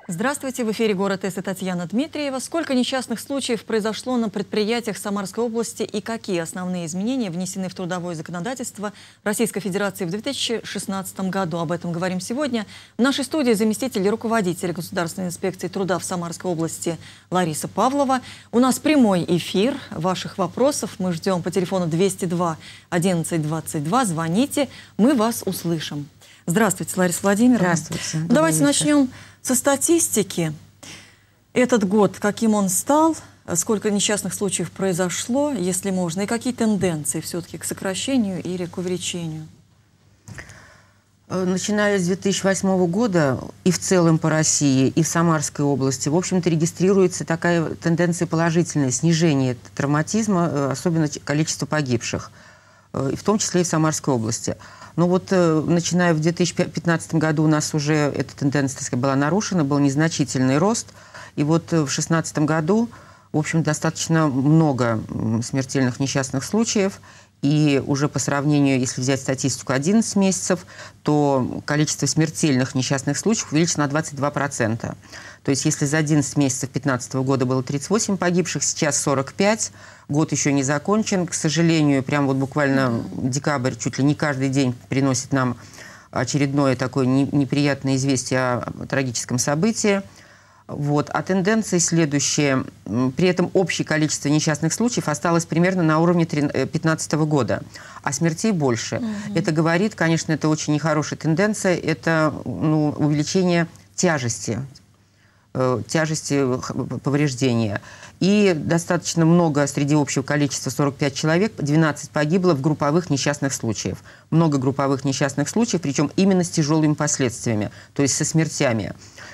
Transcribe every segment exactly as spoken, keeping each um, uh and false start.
Здравствуйте, в эфире «Город С» и Татьяна Дмитриева. Сколько несчастных случаев произошло на предприятиях Самарской области и какие основные изменения внесены в трудовое законодательство Российской Федерации в две тысячи шестнадцатом году? Об этом говорим сегодня. В нашей студии заместитель руководителя Государственной инспекции труда в Самарской области Лариса Павлова. У нас прямой эфир ваших вопросов. Мы ждем по телефону двести два одиннадцать двадцать два. Звоните, мы вас услышим. Здравствуйте, Лариса Владимировна. Здравствуйте. Давайте начнем со статистики. Этот год, каким он стал, сколько несчастных случаев произошло, если можно, и какие тенденции все-таки к сокращению или к увеличению? Начиная с две тысячи восьмого года и в целом по России, и в Самарской области, в общем-то, регистрируется такая тенденция положительная, снижение травматизма, особенно количество погибших, в том числе и в Самарской области. Но вот начиная в две тысячи пятнадцатом году у нас уже эта тенденция, так сказать, была нарушена, был незначительный рост. И вот в две тысячи шестнадцатом году, в общем, достаточно много смертельных несчастных случаев. И уже по сравнению, если взять статистику одиннадцать месяцев, то количество смертельных несчастных случаев увеличено на двадцать два процента. То есть если за одиннадцать месяцев две тысячи пятнадцатого года было тридцать восемь погибших, сейчас сорок пять. Год еще не закончен. К сожалению, прям вот буквально декабрь чуть ли не каждый день приносит нам очередное такое неприятное известие о трагическом событии. Вот. А тенденция следующая. При этом общее количество несчастных случаев осталось примерно на уровне две тысячи пятнадцатого года, а смертей больше. Mm-hmm. Это говорит, конечно, это очень нехорошая тенденция, это ну, увеличение тяжести, э, тяжести повреждения. И достаточно много среди общего количества, сорок пять человек, двенадцать погибло в групповых несчастных случаях. Много групповых несчастных случаев, причем именно с тяжелыми последствиями, то есть со смертями.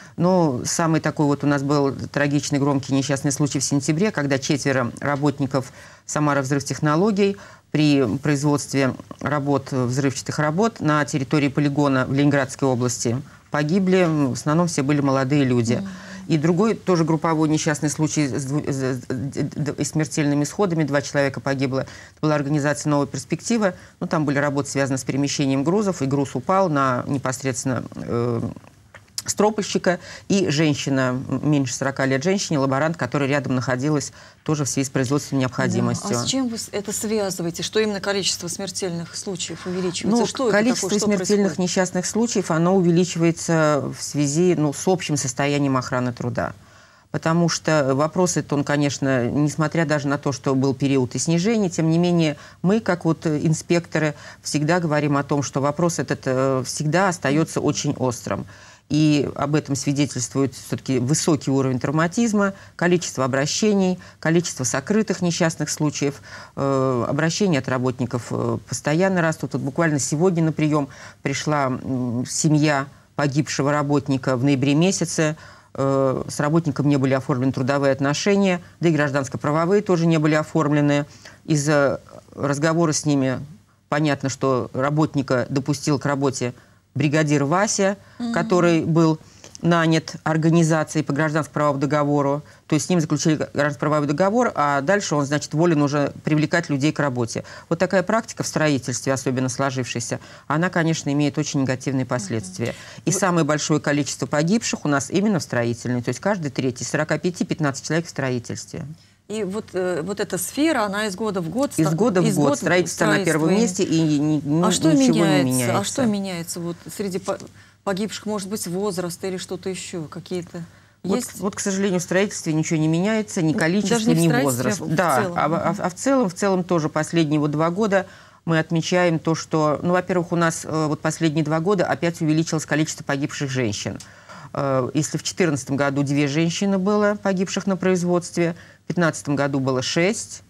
Но самый такой вот у нас был трагичный, громкий несчастный случай в сентябре, когда четверо работников Самара взрывтехнологий при производстве работ, взрывчатых работ на территории полигона в Ленинградской области погибли. В основном все были молодые люди. Mm. И другой, тоже групповой несчастный случай с, с, с смертельными исходами. Два человека погибло. Это была организация «Новая перспектива». Ну, там были работы, связанные с перемещением грузов, и груз упал на непосредственно э, стропольщика. И женщина, меньше сорока лет женщине, лаборант, которая рядом находилась тоже в связи с производственной необходимостью. Да. А с чем вы это связываете? Что именно количество смертельных случаев увеличивается? Ну, что количество это такое? смертельных происходит? несчастных случаев, оно увеличивается в связи ну, с общим состоянием охраны труда. Потому что вопрос этот, он, конечно, несмотря даже на то, что был период и снижения, тем не менее, мы, как вот инспекторы, всегда говорим о том, что вопрос этот всегда остается очень острым. И об этом свидетельствует все-таки высокий уровень травматизма, количество обращений, количество сокрытых несчастных случаев. Э, обращения от работников э, постоянно растут. Вот буквально сегодня на прием пришла э, семья погибшего работника в ноябре месяце. Э, с работником не были оформлены трудовые отношения, да и гражданско-правовые тоже не были оформлены. Из-за разговора с ними понятно, что работника допустил к работе бригадир Вася, mm-hmm. который был нанят организацией по гражданско-правовому договору. То есть с ним заключили гражданско-правовой договор, а дальше он, значит, волен уже привлекать людей к работе. Вот такая практика в строительстве, особенно сложившаяся, она, конечно, имеет очень негативные последствия. Mm-hmm. И Вы... самое большое количество погибших у нас именно в строительной. То есть каждый третий, сорок пять - пятнадцать человек в строительстве. И вот, э, вот эта сфера, она из года в год... Из года в год. Строительство на первом месте, и ни, ни, а что ничего меняется? не меняется. А что меняется вот среди погибших? Может быть, возраст или что-то еще? Какие-то вот, есть? Вот, к сожалению, в строительстве ничего не меняется, ни количество, не ни возраст. А в да, целом. А, а, а в целом, в целом тоже последние вот два года мы отмечаем то, что, ну, во-первых, у нас вот последние два года опять увеличилось количество погибших женщин. Если в две тысячи четырнадцатом году две женщины было погибших на производстве, в две тысячи пятнадцатом году было шесть,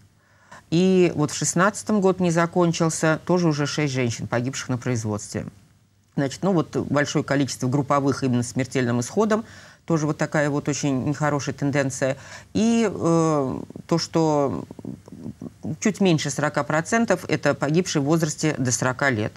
и вот в две тысячи шестнадцатом год не закончился, тоже уже шесть женщин, погибших на производстве. Значит, ну вот большое количество групповых именно с смертельным исходом, тоже вот такая вот очень нехорошая тенденция. И э, то, что чуть меньше сорока процентов это погибшие в возрасте до сорока лет.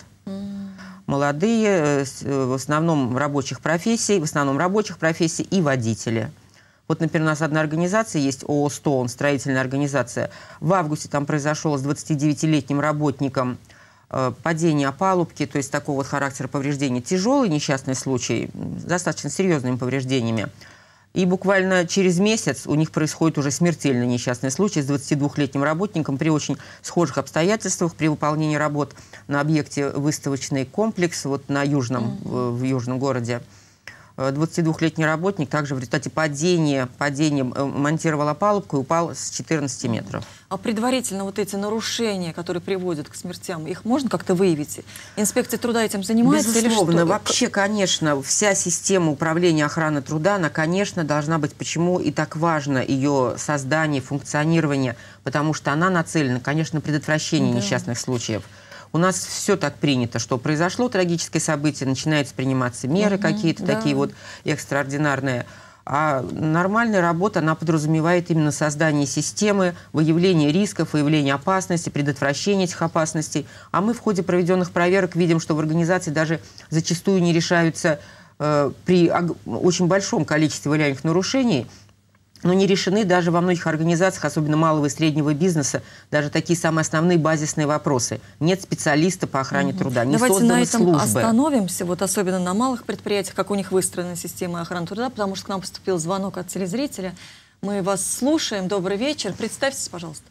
Молодые, в основном рабочих профессий, в основном рабочих профессий и водители. Вот, например, у нас одна организация есть, ООО «Стоун», строительная организация. В августе там произошло с двадцатидевятилетним работником э, падение опалубки, то есть такого вот характера повреждения. Тяжелый несчастный случай, достаточно серьезными повреждениями. И буквально через месяц у них происходит уже смертельный несчастный случай с двадцатидвухлетним работником при очень схожих обстоятельствах при выполнении работ на объекте выставочный комплекс вот на южном, mm-hmm. в южном городе. двадцатидвухлетний работник также в результате падения, падения монтировал опалубку и упал с четырнадцати метров. А предварительно вот эти нарушения, которые приводят к смертям, их можно как-то выявить? Инспекция труда этим занимается? Безусловно. Или что? Вообще, конечно, вся система управления охраны труда, она, конечно, должна быть. Почему и так важно ее создание, функционирование? Потому что она нацелена, конечно, на предотвращение да. несчастных случаев. У нас все так принято, что произошло трагическое событие, начинаются приниматься меры угу, какие-то да. такие вот экстраординарные. А нормальная работа, она подразумевает именно создание системы, выявление рисков, выявление опасностей, предотвращение этих опасностей. А мы в ходе проведенных проверок видим, что в организации даже зачастую не решаются э, при очень большом количестве выявляемых нарушений, но не решены даже во многих организациях, особенно малого и среднего бизнеса, даже такие самые основные базисные вопросы. Нет специалиста по охране угу. труда, не Давайте созданы на этом службы. Остановимся, вот особенно на малых предприятиях, как у них выстроена система охраны труда, потому что к нам поступил звонок от телезрителя. Мы вас слушаем. Добрый вечер. Представьтесь, пожалуйста.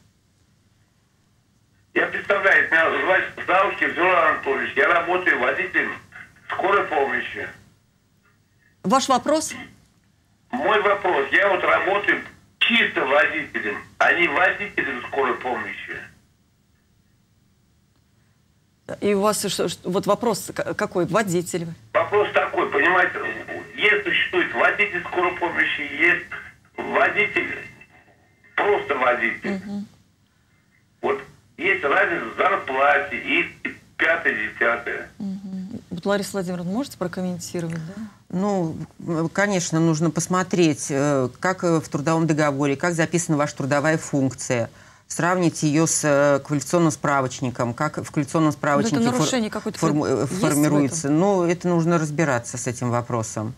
Я представляю, меня зовут Залкин Зураб Анатольевич. Я работаю водителем скорой помощи. Ваш вопрос? Мой вопрос. Я вот работаю чисто водителем, а не водителем скорой помощи. И у вас что, вот вопрос какой? Водитель? Вопрос такой, понимаете, есть существует водитель скорой помощи, есть водитель, просто водитель. Угу. Вот есть разница в зарплате и пятое-десятое. Угу. Вот, Лариса Владимировна, можете прокомментировать, да? Ну, конечно, нужно посмотреть, как в трудовом договоре, как записана ваша трудовая функция, сравнить ее с квалификационным справочником, как в квалификационном справочнике фор фор формируется. Ну, это нужно разбираться с этим вопросом.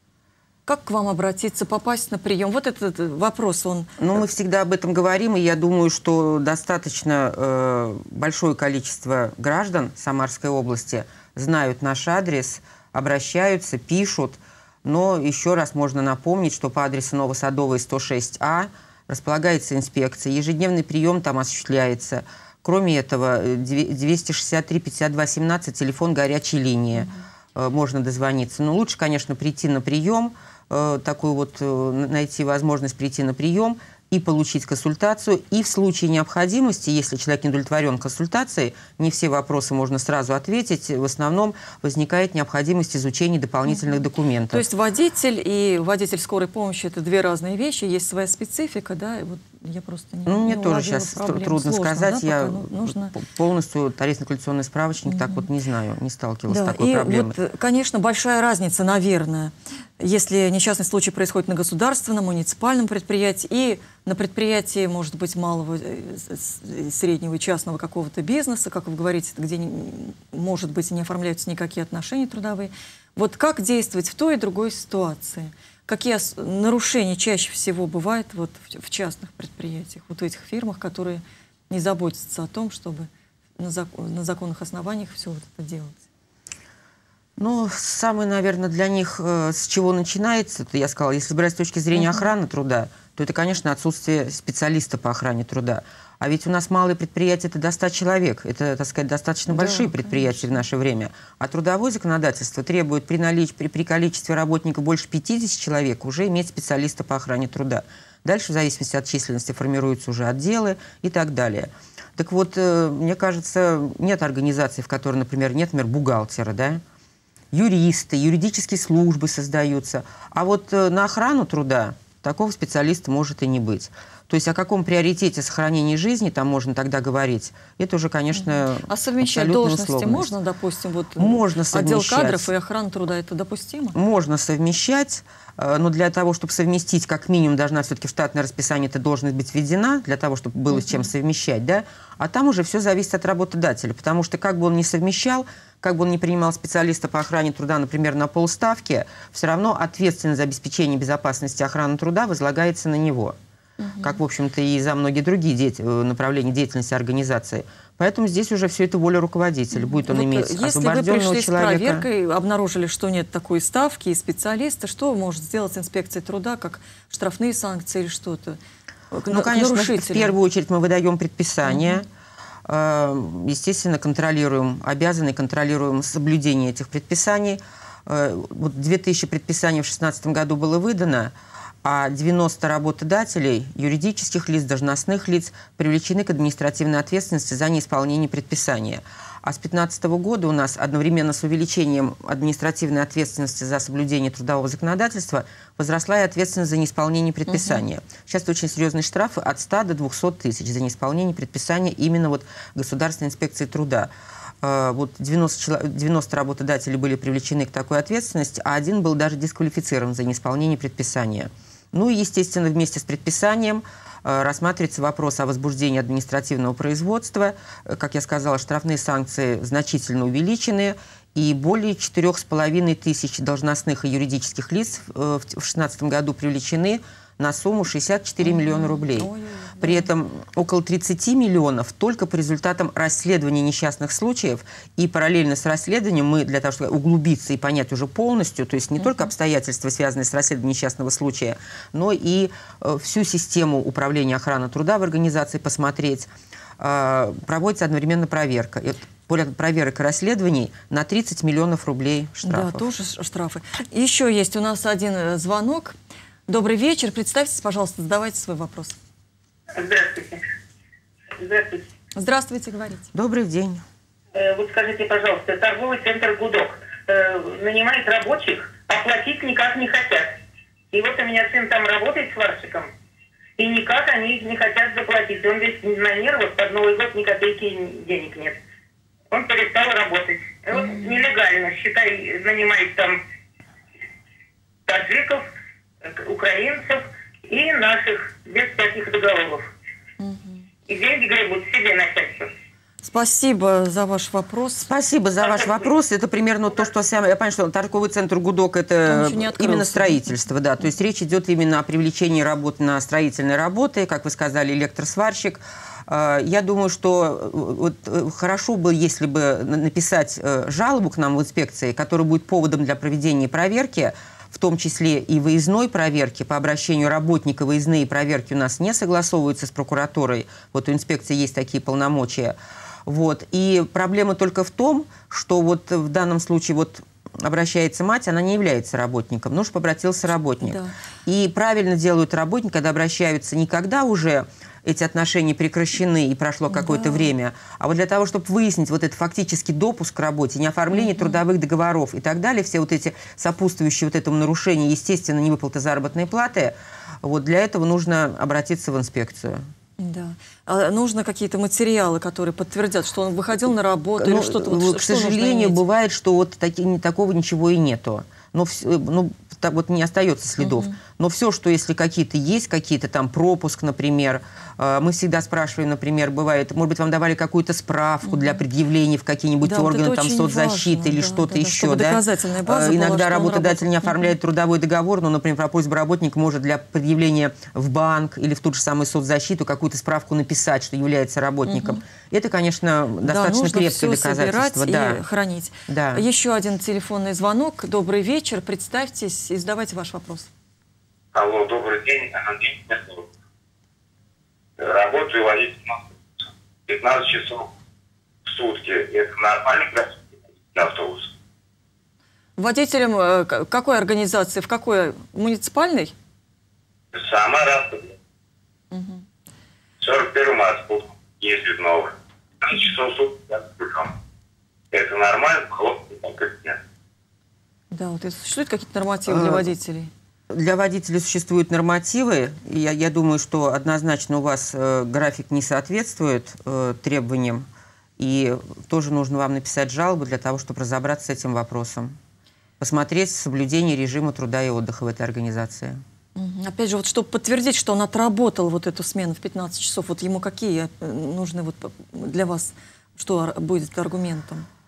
Как к вам обратиться, попасть на прием? Вот этот вопрос, он... Ну, мы всегда об этом говорим, и я думаю, что достаточно э, большое количество граждан Самарской области знают наш адрес, обращаются, пишут. Но еще раз можно напомнить, что по адресу Новосадовой сто шесть А располагается инспекция, ежедневный прием там осуществляется. Кроме этого, двести шестьдесят три пятьдесят два семнадцать, телефон горячей линии, mm-hmm. можно дозвониться. Но лучше, конечно, прийти на прием, такую вот, найти возможность прийти на прием и получить консультацию. И в случае необходимости, если человек не удовлетворен консультацией, не все вопросы можно сразу ответить, в основном возникает необходимость изучения дополнительных документов. То есть водитель и водитель скорой помощи – это две разные вещи, есть своя специфика, да? И вот я просто не Ну, мне не тоже сейчас проблем. трудно Сложно, сказать. да, Я нужно... полностью тарифно-квалификационный справочник mm-hmm. так вот не знаю, не сталкивалась да, с такой и проблемой. Вот, конечно, большая разница, наверное, если несчастный случай происходит на государственном, муниципальном предприятии и на предприятии, может быть, малого, среднего и частного какого-то бизнеса, как вы говорите, где, может быть, не оформляются никакие отношения трудовые. Вот как действовать в той и другой ситуации? Какие нарушения чаще всего бывают вот в частных предприятиях, вот в этих фирмах, которые не заботятся о том, чтобы на, закон, на законных основаниях все вот это делать? Ну, самое, наверное, для них, э, с чего начинается, это я сказала, если брать с точки зрения uh-huh. охраны труда, то это, конечно, отсутствие специалиста по охране труда. А ведь у нас малые предприятия – это до ста человек. Это, так сказать, достаточно да, большие предприятия конечно. В наше время. А трудовое законодательство требует при, наличии, при, при количестве работников больше пятидесяти человек уже иметь специалиста по охране труда. Дальше, в зависимости от численности, формируются уже отделы и так далее. Так вот, э, мне кажется, нет организации, в которой, например, нет, например, бухгалтера, да? Юристы, юридические службы создаются. А вот э, на охрану труда такого специалиста может и не быть. То есть о каком приоритете сохранения жизни там можно тогда говорить, это уже, конечно, а совмещать должности условность. Можно, допустим, вот можно отдел кадров и охрана труда, это допустимо? Можно совмещать, но для того, чтобы совместить, как минимум, должна все-таки в штатное расписание эта должность быть введена, для того, чтобы было uh-huh. с чем совмещать, да? А там уже все зависит от работодателя, потому что как бы он ни совмещал, как бы он ни принимал специалиста по охране труда, например, на полставки, все равно ответственность за обеспечение безопасности охраны труда возлагается на него. Uh-huh. как, в общем-то, и за многие другие деятель, направления деятельности организации. Поэтому здесь уже все это воля руководителя. Будет он вот иметь освобожденного если вы пришли человека. с проверкой, обнаружили, что нет такой ставки и специалиста, что может сделать инспекция труда, как штрафные санкции или что-то? Ну, конечно, в первую очередь мы выдаем предписание. Угу. Естественно, контролируем, обязаны контролируем соблюдение этих предписаний. Вот две тысячи предписаний в две тысячи шестнадцатом году было выдано, а девяносто работодателей, юридических лиц, должностных лиц привлечены к административной ответственности за неисполнение предписания. А с две тысячи пятнадцатого года у нас одновременно с увеличением административной ответственности за соблюдение трудового законодательства возросла и ответственность за неисполнение предписания. Угу. Сейчас это очень серьезные штрафы от ста до двухсот тысяч за неисполнение предписания именно вот Государственной инспекции труда. Вот девяносто, девяносто работодателей были привлечены к такой ответственности, а один был даже дисквалифицирован за неисполнение предписания. Ну и, естественно, вместе с предписанием рассматривается вопрос о возбуждении административного производства. Как я сказала, штрафные санкции значительно увеличены, и более четырёх с половиной тысяч должностных и юридических лиц в две тысячи шестнадцатом году привлечены на сумму шестьдесят четыре миллиона рублей. Ой, При да. этом около тридцати миллионов только по результатам расследования несчастных случаев. И параллельно с расследованием мы, для того, чтобы углубиться и понять уже полностью, то есть не uh-huh. только обстоятельства, связанные с расследованием несчастного случая, но и э, всю систему управления охраны труда в организации посмотреть, э, проводится одновременно проверка. И проверок и расследований на тридцать миллионов рублей штрафов. Да, тоже штрафы. Еще есть у нас один звонок. Добрый вечер. Представьтесь, пожалуйста, задавайте свой вопрос. Здравствуйте. Здравствуйте. Здравствуйте, говорите. Добрый день. Э, вот скажите, пожалуйста, торговый центр «Гудок» э, нанимает рабочих, а платить никак не хотят. И вот у меня сын там работает сварщиком, и никак они не хотят заплатить. Он весь на нервах, под Новый год ни копейки денег нет. Он перестал работать. И вот mm-hmm. нелегально, считай, нанимает там таджиков, украинцев и наших без всяких договоров. Угу. И деньги гребут себе начальство. Спасибо за ваш вопрос. Спасибо за ваш вопрос. Это примерно то, что я понимаю, что торговый центр «Гудок» — это именно строительство. Да. То есть речь идет именно о привлечении работ на строительные работы, как вы сказали, электросварщик. Я думаю, что вот хорошо бы, если бы написать жалобу к нам в инспекции, которая будет поводом для проведения проверки, в том числе и выездной проверки. По обращению работника выездные проверки у нас не согласовываются с прокуратурой. Вот у инспекции есть такие полномочия. Вот. И проблема только в том, что вот в данном случае вот обращается мать, она не является работником, но уж обратился работник. Да. И правильно делают работники, когда обращаются не когда уже эти отношения прекращены и прошло какое-то да. время, а вот для того, чтобы выяснить вот этот фактический допуск к работе, не оформление mm-hmm. трудовых договоров и так далее, все вот эти сопутствующие вот этому нарушению, естественно, невыплаты заработной платы, вот для этого нужно обратиться в инспекцию. Да. А нужно какие-то материалы, которые подтвердят, что он выходил на работу ну, или что-то? Вот, к что сожалению, бывает, что вот таки, такого ничего и нету. Но ну, так вот не остается следов. Uh-huh. Но все, что если какие-то есть, какие-то там пропуск, например, мы всегда спрашиваем, например, бывает, может быть, вам давали какую-то справку uh-huh. для предъявления в какие-нибудь да, органы, вот там, соцзащиты важно, или да, что-то да, еще. Да, доказательная база Иногда была, работодатель не оформляет uh-huh. трудовой договор, но, например, по просьбе работника может для предъявления в банк или в ту же самую соцзащиту какую-то справку написать, что является работником. Uh-huh. Это, конечно, достаточно да, крепкое доказательство. Да, и хранить. Да. Еще один телефонный звонок. Добрый вечер. Представьтесь и задавайте ваш вопрос. Алло, добрый день. Андрей, работаю водителем пятнадцать часов в сутки. Это нормально для автобуса? Водителем какой организации? В какой? Муниципальной? Самара. Угу. сорок первый марта ездит новый. пятнадцать часов в сутки. Это нормально? Как нет? Да, вот это существуют какие-то нормативы для водителей? Для водителей существуют нормативы. Я, я думаю, что однозначно у вас э, график не соответствует э, требованиям. И тоже нужно вам написать жалобу для того, чтобы разобраться с этим вопросом. Посмотреть соблюдение режима труда и отдыха в этой организации. Угу. Опять же, вот чтобы подтвердить, что он отработал вот эту смену в пятнадцать часов, вот ему какие нужны вот для вас, что будет аргументом?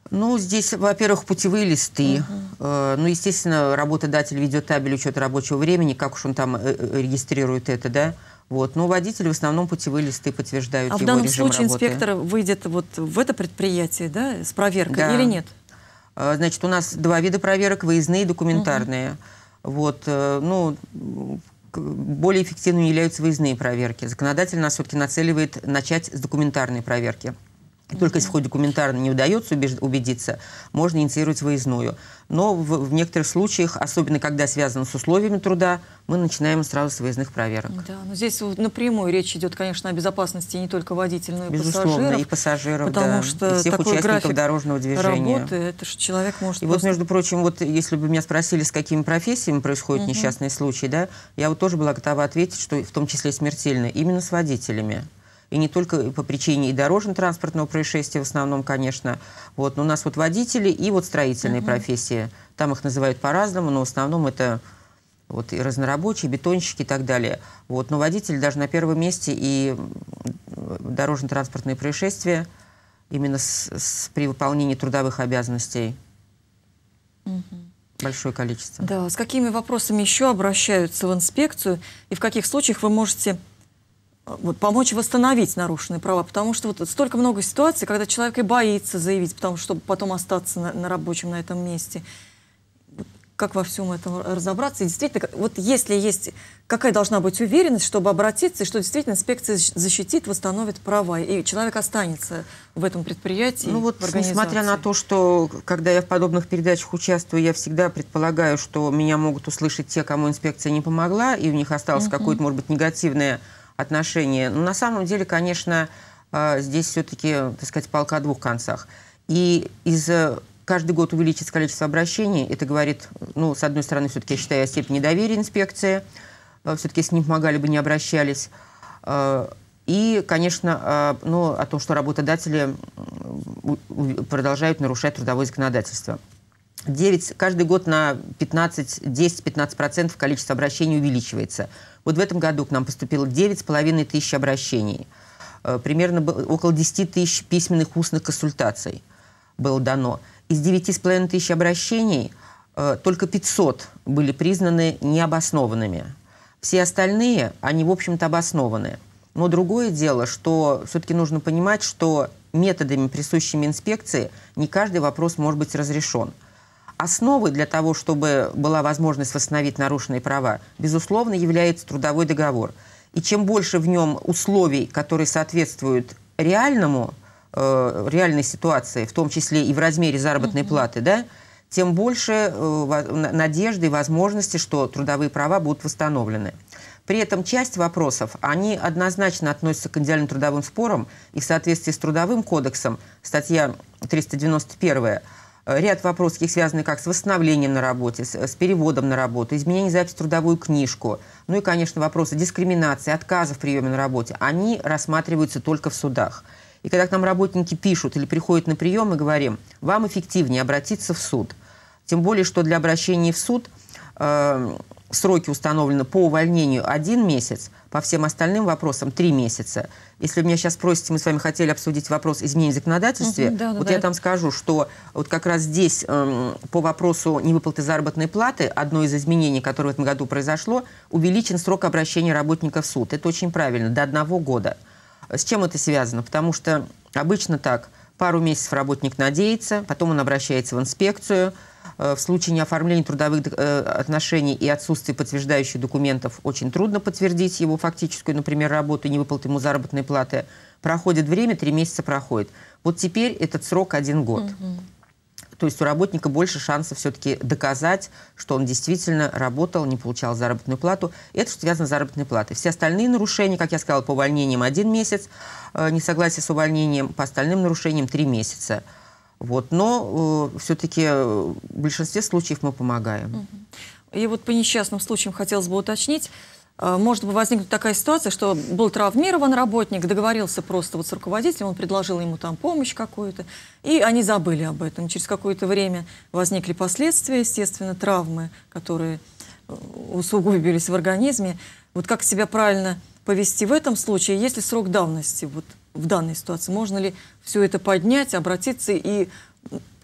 Ну, здесь, во-первых, путевые листы. Uh-huh. Ну, естественно, работодатель ведет табель учета рабочего времени, как уж он там регистрирует это, да. Вот. Но водители в основном путевые листы подтверждают а его в данном режим случае работы. инспектор выйдет вот в это предприятие, да, с проверкой, да. или нет? Значит, у нас два вида проверок, выездные и документарные. Uh-huh. Вот, ну, более эффективными являются выездные проверки. Законодатель нас все-таки нацеливает начать с документарной проверки. Только если в ходе документарно не удается убедиться, можно инициировать выездную. Но в, в некоторых случаях, особенно когда связано с условиями труда, мы начинаем сразу с выездных проверок. Да, но здесь напрямую речь идет, конечно, о безопасности не только водителей, но и Безусловно, пассажиров. и пассажиров, потому да, что и всех такой участников дорожного движения. Работы, это же человек может и просто... вот, между прочим, вот если бы меня спросили, с какими профессиями происходят uh-huh. несчастные случаи, да, я вот тоже была готова ответить, что в том числе смертельно, именно с водителями. И не только по причине и дорожно-транспортного происшествия в основном, конечно. Вот. Но у нас вот водители и вот строительные uh-huh. профессии. Там их называют по-разному, но в основном это вот и разнорабочие, бетонщики и так далее. Вот. Но водители даже на первом месте и дорожно-транспортные происшествия именно с, с, при выполнении трудовых обязанностей. Uh-huh. Большое количество. Да. С какими вопросами еще обращаются в инспекцию и в каких случаях вы можете... Вот, помочь восстановить нарушенные права, потому что вот столько много ситуаций, когда человек и боится заявить, потому что чтобы потом остаться на, на рабочем на этом месте. Как во всем этом разобраться? И действительно, вот если есть, какая должна быть уверенность, чтобы обратиться, и что действительно инспекция защитит, восстановит права, и человек останется в этом предприятии, ну вот, в организации. Несмотря на то, что, когда я в подобных передачах участвую, я всегда предполагаю, что меня могут услышать те, кому инспекция не помогла, и у них осталось uh-huh. какое-то, может быть, негативное отношения. Но на самом деле, конечно, здесь все-таки, так сказать, палка о двух концах. И из каждый год увеличится количество обращений. Это говорит, ну, с одной стороны, все-таки я считаю о степени доверия инспекции. Все-таки, если не помогали бы, не обращались. И, конечно, ну, о том, что работодатели продолжают нарушать трудовое законодательство. девять, каждый год на десять-пятнадцать процентов количество обращений увеличивается. Вот в этом году к нам поступило девять с половиной тысяч обращений. Примерно около десяти тысяч письменных устных консультаций было дано. Из девяти с половиной тысяч обращений только пятьсот были признаны необоснованными. Все остальные, они, в общем-то, обоснованы. Но другое дело, что все-таки нужно понимать, что методами, присущими инспекции, не каждый вопрос может быть разрешен. Основой для того, чтобы была возможность восстановить нарушенные права, безусловно, является трудовой договор. И чем больше в нем условий, которые соответствуют реальному, э, реальной ситуации, в том числе и в размере заработной uh-huh. платы, да, тем больше э, надежды и возможности, что трудовые права будут восстановлены. При этом часть вопросов, они однозначно относятся к индивидуальным трудовым спорам, и в соответствии с Трудовым кодексом, статья триста девяносто первая, ряд вопросов, их связанных как с восстановлением на работе, с, с переводом на работу, изменением записи в трудовую книжку, ну и, конечно, вопросы дискриминации, отказа в приеме на работе, они рассматриваются только в судах. И когда к нам работники пишут или приходят на прием, мы говорим, вам эффективнее обратиться в суд. Тем более, что для обращения в суд э, сроки установлены по увольнению один месяц, по всем остальным вопросам три месяца. Если вы меня сейчас спросите, мы с вами хотели обсудить вопрос изменений в законодательстве, uh-huh, да, вот да, я да. там скажу, что вот как раз здесь э, по вопросу невыплаты заработной платы, одно из изменений, которое в этом году произошло, увеличен срок обращения работника в суд. Это очень правильно, до одного года. С чем это связано? Потому что обычно так, пару месяцев работник надеется, потом он обращается в инспекцию. В случае неоформления трудовых отношений и отсутствия подтверждающих документов очень трудно подтвердить его фактическую, например, работу и невыплату ему заработной платы. Проходит время, три месяца проходит. Вот теперь этот срок один год. Угу. То есть у работника больше шансов все-таки доказать, что он действительно работал, не получал заработную плату. Это что связано с заработной платой. Все остальные нарушения, как я сказала, по увольнениям один месяц, несогласие с увольнением, по остальным нарушениям три месяца. Вот, но э, все-таки в большинстве случаев мы помогаем. И вот по несчастным случаям хотелось бы уточнить, э, может быть возникнуть такая ситуация, что был травмирован работник, договорился просто вот с руководителем, он предложил ему там помощь какую-то, и они забыли об этом. Через какое-то время возникли последствия, естественно, травмы, которые усугубились в организме. Вот как себя правильно повести в этом случае, есть ли срок давности вот в данной ситуации? Можно ли все это поднять, обратиться и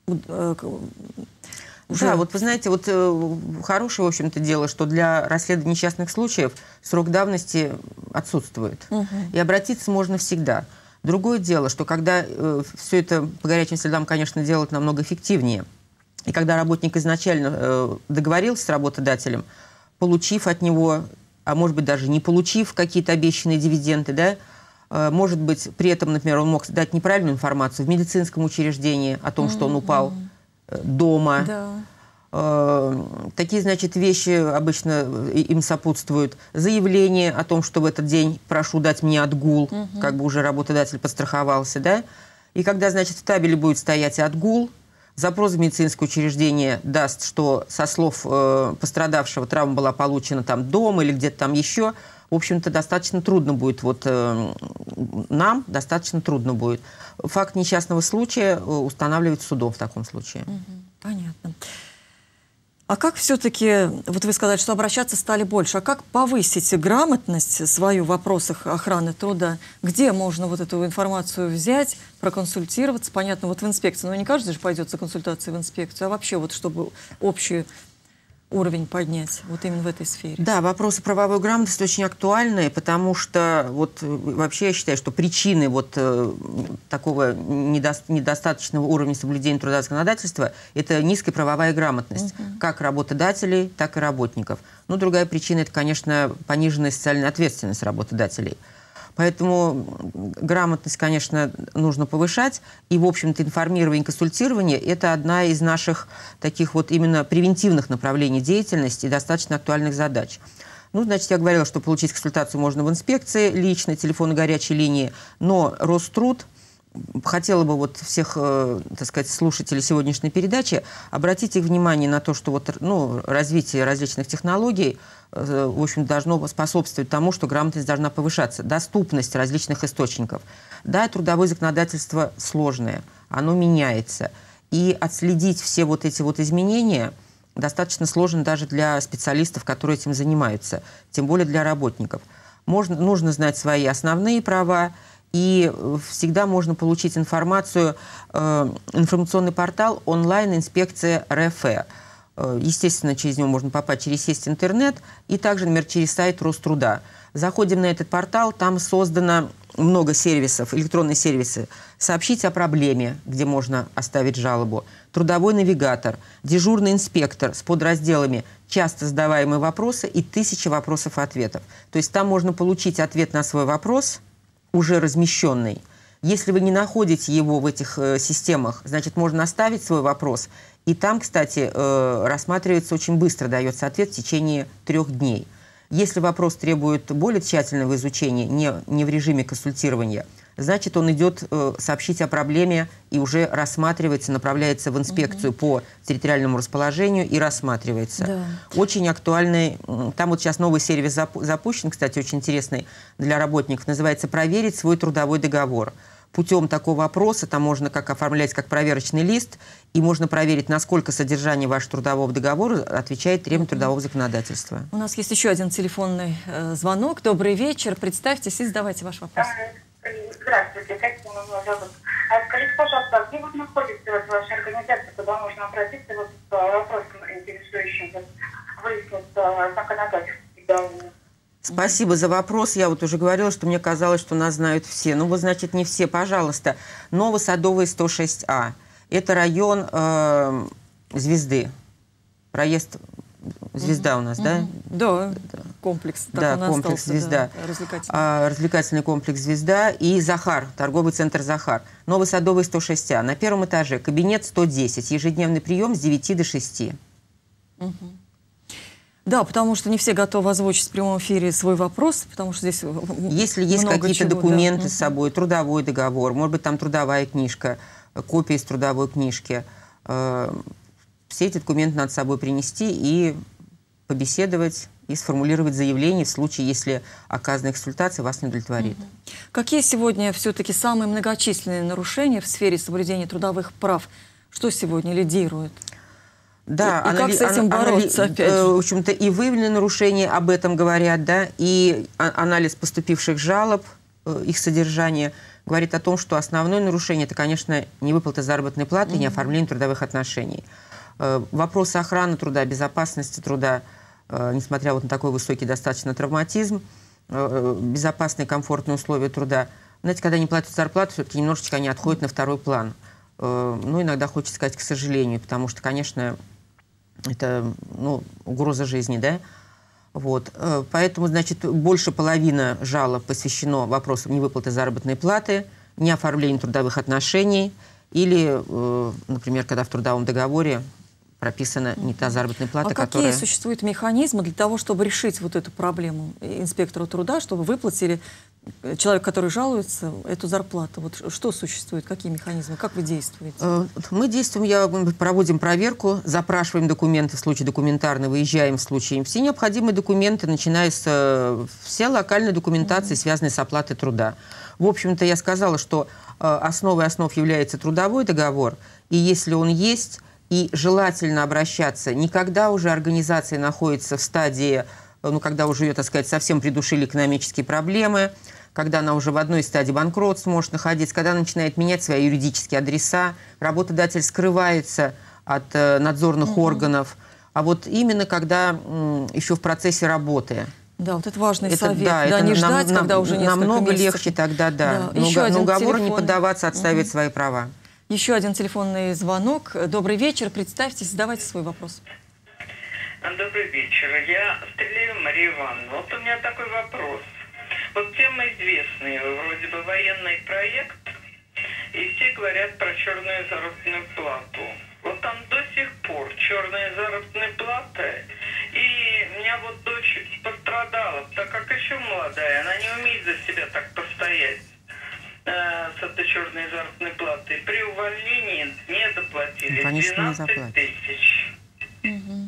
Уже... Да, вот вы знаете, вот э, хорошее, в общем-то, дело, что для расследования несчастных случаев срок давности отсутствует. Угу. И обратиться можно всегда. Другое дело, что когда э, все это по горячим следам, конечно, делать намного эффективнее. И когда работник изначально э, договорился с работодателем, получив от него, а может быть даже не получив какие-то обещанные дивиденды, да, э, может быть, при этом, например, он мог дать неправильную информацию в медицинском учреждении о том, mm-hmm. что он упал дома. Да. Э, такие, значит, вещи обычно им сопутствуют. Заявление о том, что в этот день прошу дать мне отгул, угу. как бы уже работодатель подстраховался, да. И когда, значит, в табеле будет стоять отгул, запрос в медицинское учреждение даст, что со слов э, пострадавшего травма была получена там дома или где-то там еще, в общем-то, достаточно трудно будет, вот э, нам достаточно трудно будет факт несчастного случая устанавливать судом в таком случае. Угу, понятно. А как все-таки, вот вы сказали, что обращаться стали больше, а как повысить грамотность свою в вопросах охраны труда? Где можно вот эту информацию взять, проконсультироваться? Понятно, вот в инспекции, но не каждый же пойдет за консультацией в инспекцию, а вообще вот чтобы общий уровень поднять, вот именно в этой сфере. Да, вопросы правовой грамотности очень актуальны, потому что вот вообще я считаю, что причины вот э, такого недо, недостаточного уровня соблюдения трудового законодательства – это низкая правовая грамотность, угу. как работодателей, так и работников. Ну, другая причина – это, конечно, пониженная социальная ответственность работодателей. Поэтому грамотность, конечно, нужно повышать. И, в общем-то, информирование и консультирование – это одна из наших таких вот именно превентивных направлений деятельности и достаточно актуальных задач. Ну, значит, я говорила, что получить консультацию можно в инспекции лично, телефон горячей линии, но Роструд хотела бы вот всех, э, так сказать, слушателей сегодняшней передачи обратить их внимание на то, что вот, ну, развитие различных технологий, э, в общем, должно способствовать тому, что грамотность должна повышаться. Доступность различных источников. Да, трудовое законодательство сложное, оно меняется. И отследить все вот эти вот изменения достаточно сложно даже для специалистов, которые этим занимаются, тем более для работников. Можно, нужно знать свои основные права, и всегда можно получить информацию, э, информационный портал онлайн-инспекция РФ. Э, естественно, через него можно попасть через сеть интернет и также, например, через сайт Роструда. Заходим на этот портал, там создано много сервисов, электронные сервисы. Сообщить о проблеме, где можно оставить жалобу. Трудовой навигатор, дежурный инспектор с подразделами часто задаваемые вопросы и тысячи вопросов и ответов. То есть там можно получить ответ на свой вопрос, уже размещенный. Если вы не находите его в этих э, системах, значит, можно оставить свой вопрос. И там, кстати, э, рассматривается очень быстро, дается ответ в течение трех дней. Если вопрос требует более тщательного изучения, не, не в режиме консультирования, значит, он идет э, сообщить о проблеме и уже рассматривается, направляется в инспекцию угу. по территориальному расположению и рассматривается. Да. Очень актуальный, там вот сейчас новый сервис запу запущен, кстати, очень интересный для работников, называется «Проверить свой трудовой договор». Путем такого опроса там можно как оформлять как проверочный лист, и можно проверить, насколько содержание вашего трудового договора отвечает требованиям mm-hmm. трудового законодательства. У нас есть еще один телефонный э, звонок. Добрый вечер. Представьтесь и задавайте ваш вопрос. Здравствуйте, Татьяна меня зовут. А скажите, пожалуйста, где вот находится вот ваша организация, куда можно обратиться вот с вопросом интересующим, вот, выяснить законодательство? Спасибо за вопрос. Я вот уже говорила, что мне казалось, что нас знают все. Ну, вот, значит, не все. Пожалуйста. Новосадовая, сто шесть А. Это район э, Звезды. Проезд Звезда у нас, mm-hmm. да? Да, комплекс. Да, комплекс остался, Звезда. Да, развлекательный. А, развлекательный комплекс Звезда и Захар, торговый центр Захар. Новосадовая, сто шесть А. На первом этаже кабинет сто десять. Ежедневный прием с девяти до шести. Mm-hmm. Да, потому что не все готовы озвучить в прямом эфире свой вопрос, потому что здесь Если есть какие-то документы да. с собой, трудовой договор, может быть, там трудовая книжка, копия из трудовой книжки, э, все эти документы надо с собой принести и побеседовать, и сформулировать заявление в случае, если оказанная консультация вас не удовлетворит. Угу. Какие сегодня все-таки самые многочисленные нарушения в сфере соблюдения трудовых прав? Что сегодня лидирует? Да, и, и как с этим бороться, анали... опять же? В общем-то, и выявленные нарушения об этом говорят, да, и анализ поступивших жалоб их содержание, говорит о том, что основное нарушение – это, конечно, не выплата заработной платы, mm-hmm. не оформление трудовых отношений. Вопросы охраны труда, безопасности труда, несмотря вот на такой высокий достаточно травматизм, безопасные, комфортные условия труда. Знаете, когда не платят зарплату, все-таки немножечко они отходят на второй план. Ну, иногда хочется сказать, к сожалению, потому что, конечно, это, ну, угроза жизни, да? Вот. Поэтому, значит, больше половины жалоб посвящено вопросам невыплаты заработной платы, неоформлению трудовых отношений или, например, когда в трудовом договоре прописана не та заработная плата, а которая... какие существуют механизмы для того, чтобы решить вот эту проблему инспектору труда, чтобы выплатили человек, который жалуется, эту зарплату? Вот что существует, какие механизмы, как вы действуете? Мы действуем, я, мы проводим проверку, запрашиваем документы, в случае документарно выезжаем, в случае все необходимые документы, начиная с все локальной документации, mm-hmm. связанной с оплатой труда. В общем-то, я сказала, что основой основ является трудовой договор, и если он есть, и желательно обращаться не когда уже организация находится в стадии, ну, когда уже ее, так сказать, совсем придушили экономические проблемы, когда она уже в одной стадии банкротства может находиться, когда она начинает менять свои юридические адреса, работодатель скрывается от э, надзорных угу. органов. А вот именно когда м, еще в процессе работы. Да, вот это важный это, совет. Да, да, это не нам, ждать, нам, когда уже несколько намного месяцев. легче тогда, да. да. Но, Еще но уговору телефон. не поддаваться, отстаивать угу. свои права. Еще один телефонный звонок. Добрый вечер. Представьтесь, задавайте свой вопрос. Добрый вечер. Я Стреляю Мария Ивановна. Вот у меня такой вопрос. Вот тема известная, вроде бы военный проект, и все говорят про черную заработную плату. Вот там до сих пор черная заработная плата, и у меня вот дочь пострадала, так как еще молодая, она не умеет за себя так постоять э, с этой черной заработной платой. При увольнении не доплатили двенадцать тысяч. Угу.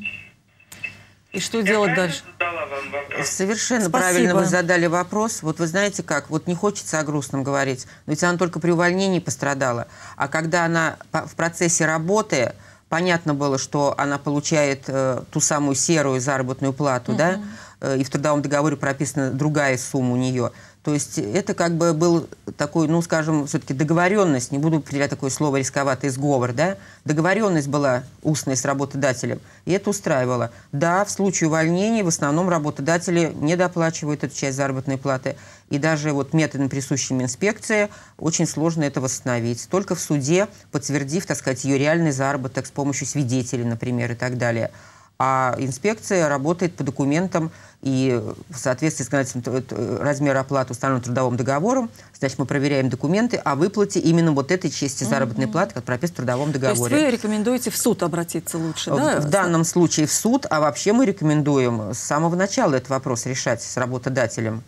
И что делать дальше? Совершенно Спасибо. Правильно вы задали вопрос. Вот вы знаете как, вот не хочется о грустном говорить, но ведь она только при увольнении пострадала. А когда она в процессе работы, понятно было, что она получает э, ту самую серую заработную плату, uh-huh. да, э, и в трудовом договоре прописана другая сумма у нее. То есть это как бы был такой, ну, скажем, все-таки договоренность, не буду употреблять такое слово рисковатый сговор, да, договоренность была устная с работодателем, и это устраивало. Да, в случае увольнения в основном работодатели не доплачивают эту часть заработной платы, и даже вот методом, присущими инспекции, очень сложно это восстановить. Только в суде, подтвердив, так сказать, ее реальный заработок с помощью свидетелей, например, и так далее. А инспекция работает по документам, и в соответствии с размером оплаты, установленным трудовым договором, значит, мы проверяем документы о выплате именно вот этой части заработной mm-hmm. платы, как прописано в трудовом договоре. То есть вы рекомендуете в суд обратиться лучше, да? В данном случае в суд, а вообще мы рекомендуем с самого начала этот вопрос решать с работодателем.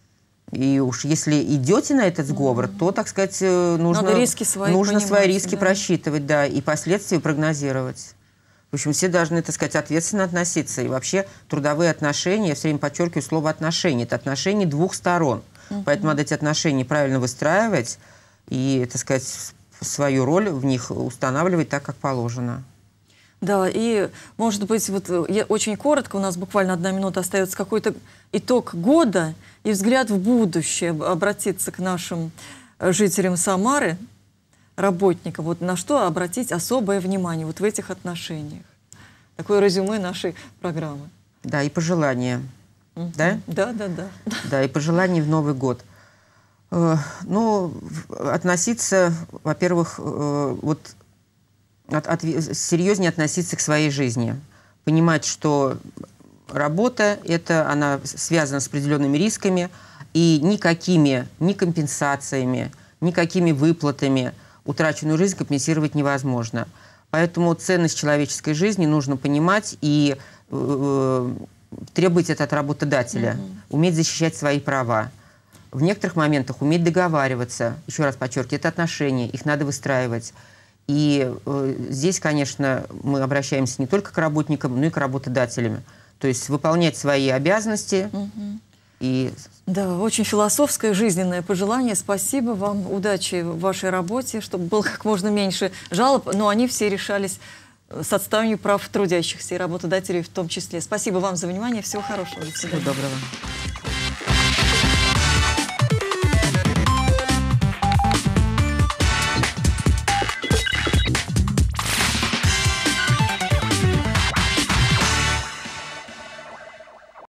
И уж если идете на этот сговор, mm-hmm. то, так сказать, нужно, риски свои, нужно свои риски да? просчитывать, да, и последствия прогнозировать. В общем, все должны, так сказать, ответственно относиться. И вообще трудовые отношения, я все время подчеркиваю слово «отношения». Это отношения двух сторон. Uh-huh. Поэтому надо эти отношения правильно выстраивать и, так сказать, свою роль в них устанавливать так, как положено. Да, и, может быть, вот я, очень коротко, у нас буквально одна минута остается, какой-то итог года и взгляд в будущее, обратиться к нашим жителям Самары, работникам, вот на что обратить особое внимание вот в этих отношениях. Такое резюме нашей программы. Да, и пожелания. Uh-huh. Да? Да, да, да. Да, и пожелания в Новый год. Э, ну, относиться, во-первых, э, вот от, от, серьезнее относиться к своей жизни. Понимать, что работа, это, она связана с определенными рисками, и никакими, ни компенсациями, никакими выплатами утраченную жизнь компенсировать невозможно. Поэтому ценность человеческой жизни нужно понимать и э, требовать это от работодателя. Mm-hmm. Уметь защищать свои права. В некоторых моментах уметь договариваться. Еще раз подчеркиваю, это отношения, их надо выстраивать. И э, здесь, конечно, мы обращаемся не только к работникам, но и к работодателям. То есть выполнять свои обязанности. Mm-hmm. И... Да, очень философское, жизненное пожелание. Спасибо вам, удачи в вашей работе, чтобы было как можно меньше жалоб, но они все решались с отстаиванием прав трудящихся и работодателей в том числе. Спасибо вам за внимание, всего хорошего. До свидания. Всего доброго.